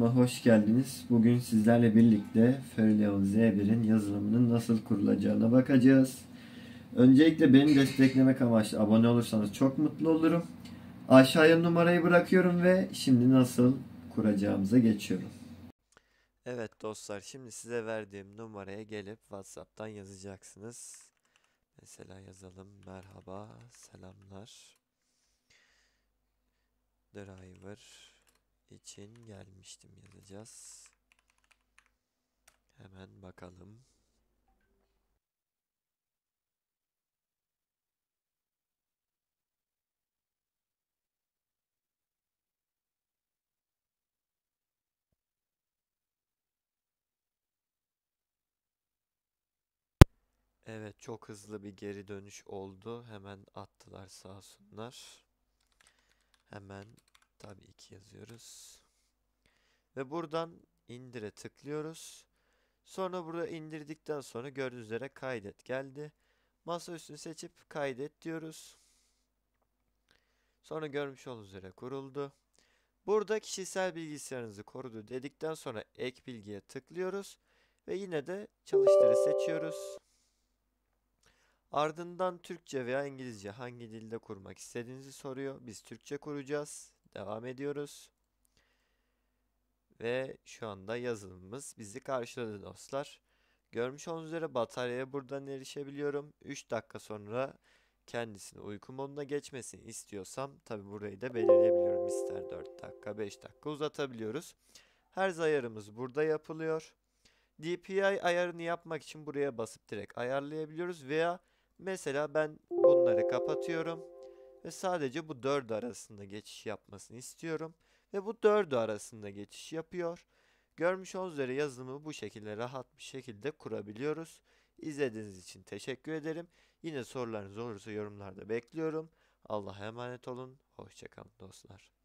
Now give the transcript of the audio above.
kanalıma hoş geldiniz. Bugün sizlerle birlikte Ferial Z1'in yazılımının nasıl kurulacağına bakacağız. Öncelikle beni desteklemek amaçlı abone olursanız çok mutlu olurum. Aşağıya numarayı bırakıyorum ve şimdi nasıl kuracağımıza geçiyorum. Evet dostlar, şimdi size verdiğim numaraya gelip WhatsApp'tan yazacaksınız. Mesela yazalım: merhaba, selamlar. Driver için gelmiştim yazacağız. Hemen bakalım. Evet, çok hızlı bir geri dönüş oldu. Hemen attılar sağ olsunlar. Hemen tabii ki yazıyoruz. Ve buradan indire tıklıyoruz. Sonra burada indirdikten sonra gördüğünüz üzere kaydet geldi. Masaüstünü seçip kaydet diyoruz. Sonra görmüş olduğunuz üzere kuruldu. Burada kişisel bilgisayarınızı korudu dedikten sonra ek bilgiye tıklıyoruz. Ve yine de çalıştırı seçiyoruz. Ardından Türkçe veya İngilizce hangi dilde kurmak istediğinizi soruyor. Biz Türkçe kuracağız. Devam ediyoruz. Ve şu anda yazılımımız bizi karşıladı dostlar. Görmüş olduğunuz üzere bataryaya buradan erişebiliyorum. 3 dakika sonra kendisini uyku moduna geçmesini istiyorsam tabi burayı da belirleyebiliyorum. İster 4 dakika 5 dakika uzatabiliyoruz. Her ayarımız burada yapılıyor. DPI ayarını yapmak için buraya basıp direkt ayarlayabiliyoruz. Veya mesela ben bunları kapatıyorum. Ve sadece bu 4 arasında geçiş yapmasını istiyorum. Ve bu 4 arasında geçiş yapıyor. Görmüş olduğunuz üzere yazılımı bu şekilde rahat bir şekilde kurabiliyoruz. İzlediğiniz için teşekkür ederim. Yine sorularınız olursa yorumlarda bekliyorum. Allah'a emanet olun. Hoşça kalın dostlar.